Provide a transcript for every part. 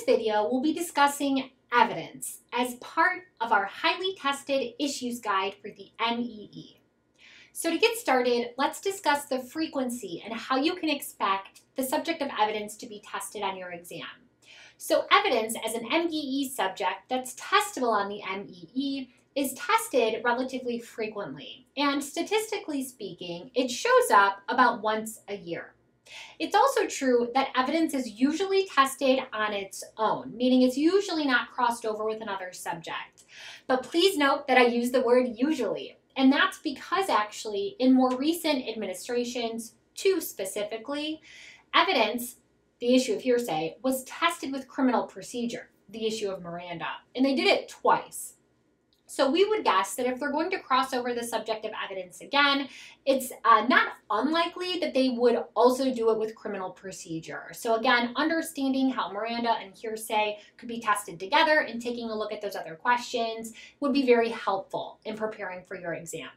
video, we'll be discussing evidence as part of our highly tested issues guide for the MEE. So to get started, let's discuss the frequency and how you can expect the subject of evidence to be tested on your exam. So evidence as an MEE subject that's testable on the MEE is tested relatively frequently, and statistically speaking, it shows up about once a year. It's also true that evidence is usually tested on its own, meaning it's usually not crossed over with another subject. But please note that I use the word usually, and that's because actually in more recent administrations, two specifically, evidence, the issue of hearsay, was tested with criminal procedure, the issue of Miranda, and they did it twice. So we would guess that if they're going to cross over the subject of evidence again, it's not unlikely that they would also do it with criminal procedure. So again, understanding how Miranda and hearsay could be tested together and taking a look at those other questions would be very helpful in preparing for your exam.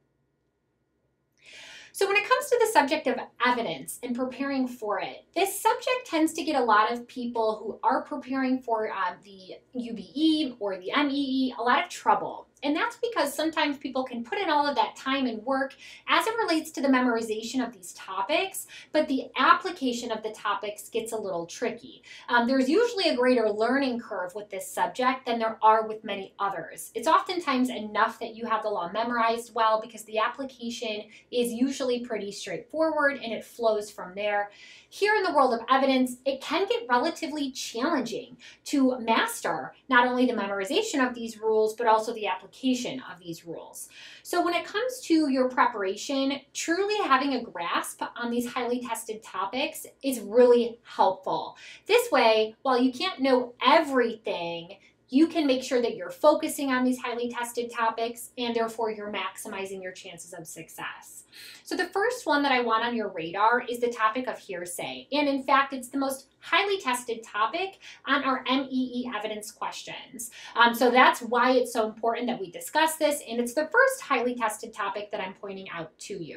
So when it comes to the subject of evidence and preparing for it, this subject tends to get a lot of people who are preparing for the UBE or the MEE a lot of trouble. And that's because sometimes people can put in all of that time and work as it relates to the memorization of these topics, but the application of the topics gets a little tricky. There's usually a greater learning curve with this subject than there are with many others. It's oftentimes enough that you have the law memorized well because the application is usually pretty straightforward and it flows from there. Here in the world of evidence, it can get relatively challenging to master not only the memorization of these rules, but also the application of these rules. So when it comes to your preparation, truly having a grasp on these highly tested topics is really helpful. This way, while you can't know everything, you can make sure that you're focusing on these highly tested topics and therefore you're maximizing your chances of success. So the first one that I want on your radar is the topic of hearsay. And in fact, it's the most highly tested topic on our MEE evidence questions. So that's why it's so important that we discuss this. And it's the first highly tested topic that I'm pointing out to you.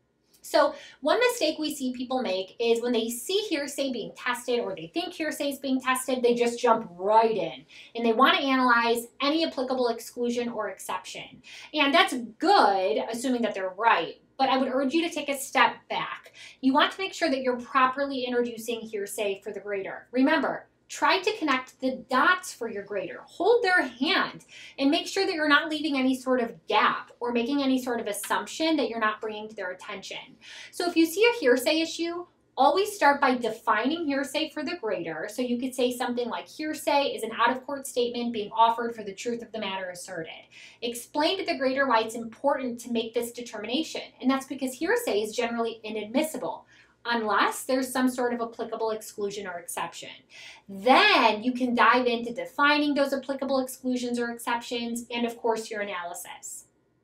So one mistake we see people make is when they see hearsay being tested or they think hearsay is being tested, they just jump right in and they want to analyze any applicable exclusion or exception. And that's good, assuming that they're right. But I would urge you to take a step back. You want to make sure that you're properly introducing hearsay for the grader. Remember, try to connect the dots for your grader. Hold their hand and make sure that you're not leaving any sort of gap or making any sort of assumption that you're not bringing to their attention. So if you see a hearsay issue, always start by defining hearsay for the grader. So you could say something like, hearsay is an out-of-court statement being offered for the truth of the matter asserted. Explain to the grader why it's important to make this determination. And that's because hearsay is generally inadmissible unless there's some sort of applicable exclusion or exception. Then you can dive into defining those applicable exclusions or exceptions and, of course, your analysis.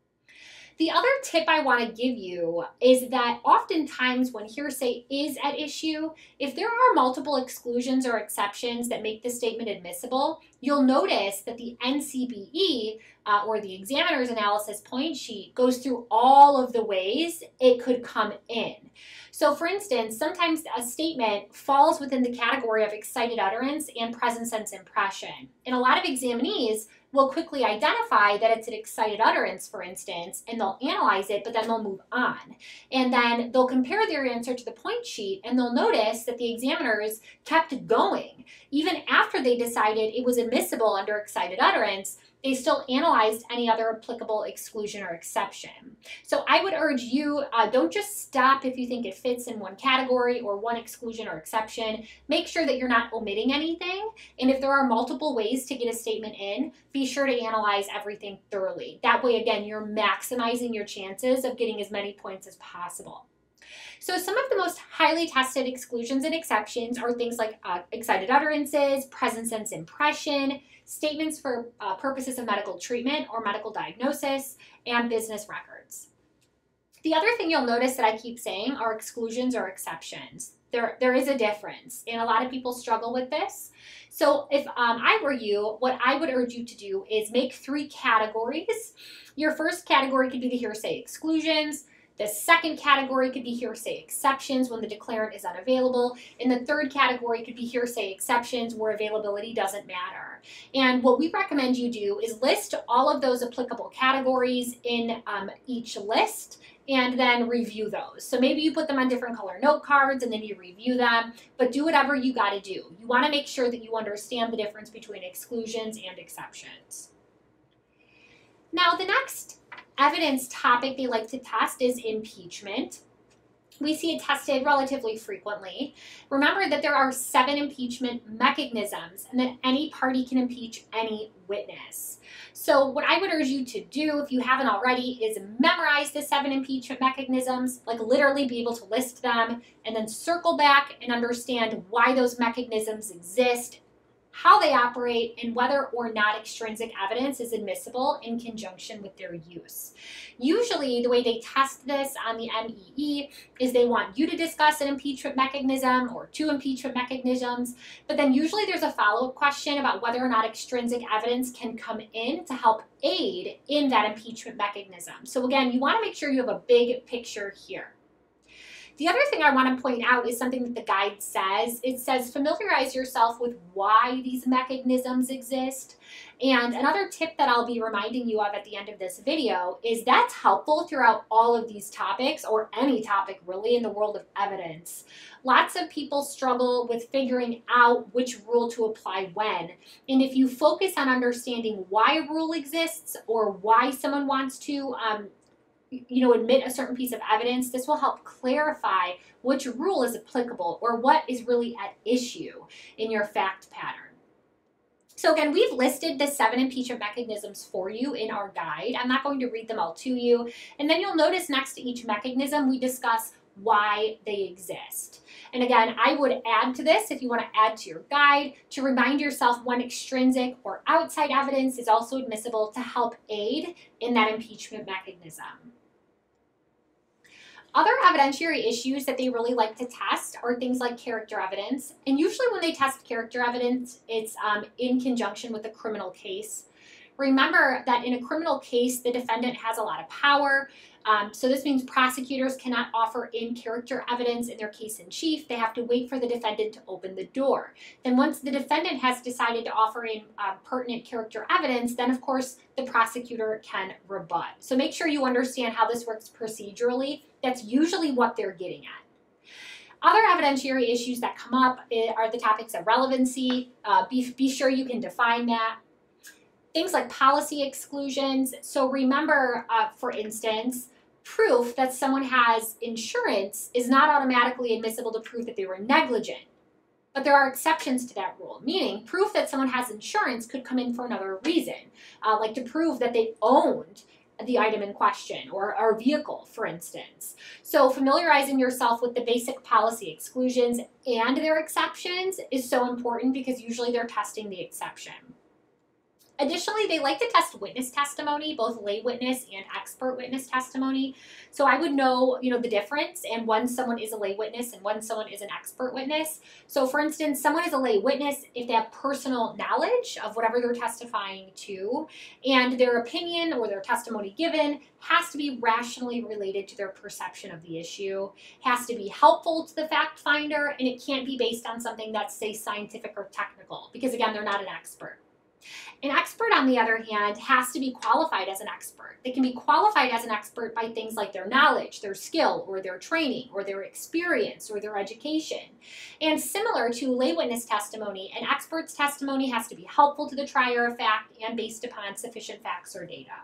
The other tip I want to give you is that oftentimes when hearsay is at issue, if there are multiple exclusions or exceptions that make the statement admissible, you'll notice that the NCBE or the examiner's analysis point sheet goes through all of the ways it could come in. So for instance, sometimes a statement falls within the category of excited utterance and present sense impression. And a lot of examinees will quickly identify that it's an excited utterance, for instance, and they'll analyze it, but then they'll move on. And then they'll compare their answer to the point sheet, and they'll notice that the examiners kept going. Even after they decided it was admissible under excited utterance, they still analyzed any other applicable exclusion or exception. So I would urge you, don't just stop if you think it fits in one category or one exclusion or exception. Make sure that you're not omitting anything. And if there are multiple ways to get a statement in, be sure to analyze everything thoroughly. That way, again, you're maximizing your chances of getting as many points as possible. So some of the most highly tested exclusions and exceptions are things like excited utterances, present sense impression, statements for purposes of medical treatment or medical diagnosis, and business records. The other thing you'll notice that I keep saying are exclusions or exceptions. There is a difference, and a lot of people struggle with this. So if I were you, what I would urge you to do is make 3 categories. Your first category could be the hearsay exclusions. The second category could be hearsay exceptions when the declarant is unavailable. And the third category could be hearsay exceptions where availability doesn't matter. And what we recommend you do is list all of those applicable categories in each list and then review those. So maybe you put them on different color note cards and then you review them, but do whatever you got to do. You want to make sure that you understand the difference between exclusions and exceptions. Now, the next evidence topic they like to test is impeachment. We see it tested relatively frequently. Remember that there are 7 impeachment mechanisms and that any party can impeach any witness. So what I would urge you to do, if you haven't already, is memorize the 7 impeachment mechanisms, like literally be able to list them, and then circle back and understand why those mechanisms exist, how they operate, and whether or not extrinsic evidence is admissible in conjunction with their use. Usually, the way they test this on the MEE is they want you to discuss an impeachment mechanism or 2 impeachment mechanisms, but then usually there's a follow-up question about whether or not extrinsic evidence can come in to help aid in that impeachment mechanism. So again, you want to make sure you have a big picture here. The other thing I want to point out is something that the guide says. It says familiarize yourself with why these mechanisms exist. And another tip that I'll be reminding you of at the end of this video is that's helpful throughout all of these topics, or any topic really in the world of evidence. Lots of people struggle with figuring out which rule to apply when. And if you focus on understanding why a rule exists or why someone wants to admit a certain piece of evidence, this will help clarify which rule is applicable or what is really at issue in your fact pattern. So again, we've listed the 7 impeachment mechanisms for you in our guide. I'm not going to read them all to you. And then you'll notice next to each mechanism, we discuss why they exist. And again, I would add to this, if you want to add to your guide, to remind yourself when extrinsic or outside evidence is also admissible to help aid in that impeachment mechanism. Other evidentiary issues that they really like to test are things like character evidence. And usually when they test character evidence, it's in conjunction with a criminal case. Remember that in a criminal case, the defendant has a lot of power. So this means prosecutors cannot offer in character evidence in their case in chief. They have to wait for the defendant to open the door. Then once the defendant has decided to offer in pertinent character evidence, then of course the prosecutor can rebut. So make sure you understand how this works procedurally. That's usually what they're getting at. Other evidentiary issues that come up are the topics of relevancy. Be sure you can define that. Things like policy exclusions. So remember, for instance, proof that someone has insurance is not automatically admissible to prove that they were negligent. But there are exceptions to that rule, meaning proof that someone has insurance could come in for another reason, like to prove that they owned the item in question or our vehicle, for instance. So familiarizing yourself with the basic policy exclusions and their exceptions is so important because usually they're testing the exception. Additionally, they like to test witness testimony, both lay witness and expert witness testimony. So I would know, the difference and when someone is a lay witness and when someone is an expert witness. So for instance, someone is a lay witness if they have personal knowledge of whatever they're testifying to, and their opinion or their testimony given has to be rationally related to their perception of the issue, has to be helpful to the fact finder, and it can't be based on something that's, say, scientific or technical, because again, they're not an expert. An expert, on the other hand, has to be qualified as an expert. They can be qualified as an expert by things like their knowledge, their skill, or their training, or their experience, or their education. And similar to lay witness testimony, an expert's testimony has to be helpful to the trier of fact and based upon sufficient facts or data.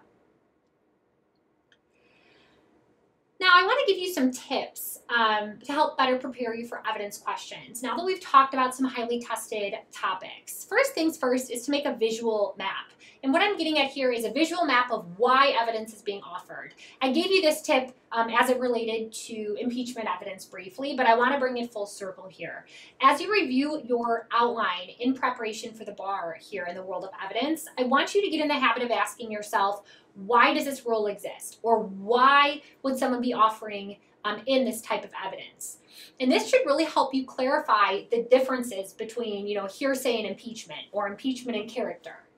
Now, I want to give you some tips to help better prepare you for evidence questions. Now that we've talked about some highly tested topics, first things first is to make a visual map. And what I'm getting at here is a visual map of why evidence is being offered. I gave you this tip as it related to impeachment evidence briefly, but I want to bring it full circle here. As you review your outline in preparation for the bar here in the world of evidence, I want you to get in the habit of asking yourself, why does this rule exist? Or why would someone be offering in this type of evidence? And this should really help you clarify the differences between, hearsay and impeachment, or impeachment and character.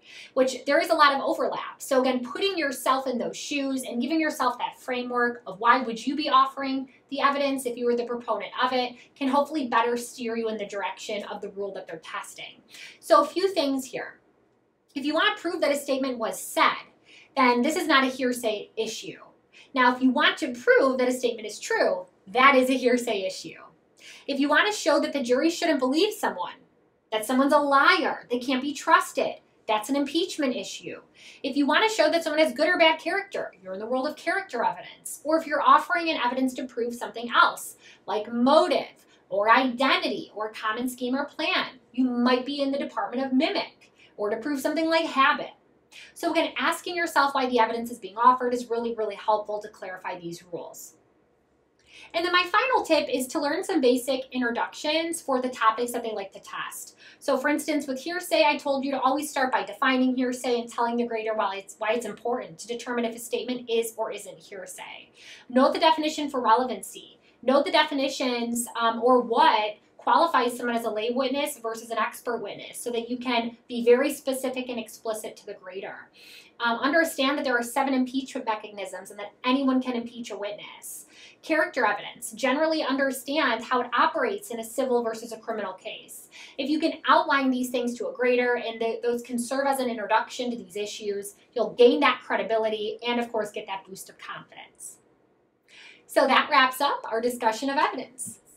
which there is a lot of overlap. So again, putting yourself in those shoes and giving yourself that framework of why would you be offering the evidence if you were the proponent of it can hopefully better steer you in the direction of the rule that they're testing. So a few things here. If you want to prove that a statement was said, then this is not a hearsay issue. Now, if you want to prove that a statement is true, that is a hearsay issue. If you want to show that the jury shouldn't believe someone, that someone's a liar, they can't be trusted, that's an impeachment issue. If you want to show that someone has good or bad character, you're in the world of character evidence. Or if you're offering an evidence to prove something else, like motive, or identity, or common scheme or plan, you might be in the department of mimic, or to prove something like habit. So again, asking yourself why the evidence is being offered is really, really helpful to clarify these rules. And then my final tip is to learn some basic introductions for the topics that they like to test. So for instance, with hearsay, I told you to always start by defining hearsay and telling the grader why it's important to determine if a statement is or isn't hearsay. Note the definition for relevancy. Note the definitions or what qualifies someone as a lay witness versus an expert witness so that you can be very specific and explicit to the grader. Understand that there are 7 impeachment mechanisms and that anyone can impeach a witness. Character evidence. Generally understand how it operates in a civil versus a criminal case. If you can outline these things to a grader and those can serve as an introduction to these issues, you'll gain that credibility and of course get that boost of confidence. So that wraps up our discussion of evidence.